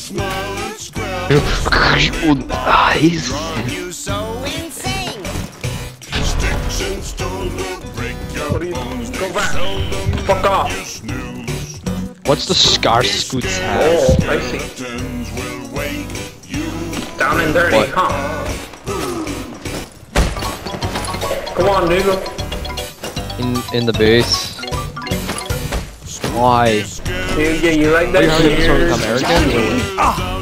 Nice. You so insane. Go back. Fuck off. What's the scar scoots have? Oh, I see. Down and dirty, What? huh? Come on, nigga. In the base. Why? Yeah, you like that? Are you having some Americans or what?